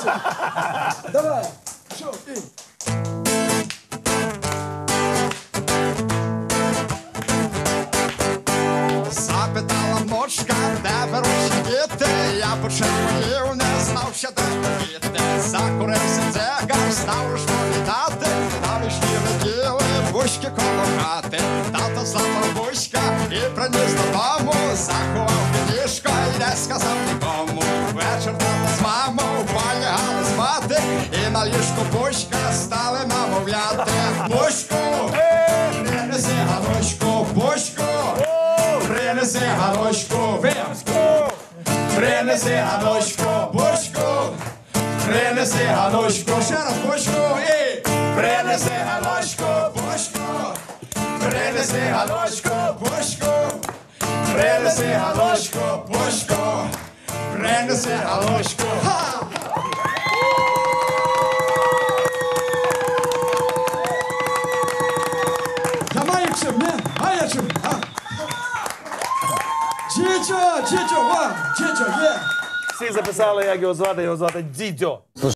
Давай. Що? Запитала внучка, де беруть діти. Я почервонів, не знав, що де діти. Закурився дзигар, став уж повітати. Навішні неділи, Буськи коло хати. Тато злапав Буська і приніс додому. Заховав під ліжко і не сказав нікому. Вечір тато з мамою полягали спати. І на ліжку Буська стали намовляти. Буську, принеси Гануську, Буську. Принеси Гануську, Вимську, принеси Гануську, Буську, принеси Гануську, ще раз Буську і принеси Гануську, Буську, принеси Гануську, Буську, принеси Гануську, Буську, принеси Гануську. Я маю чим, не? Маю чим, а? Дзідзьо, Дзідзьо, ва, Дзідзьо, є. Всі записали, як його звати Дзідзьо.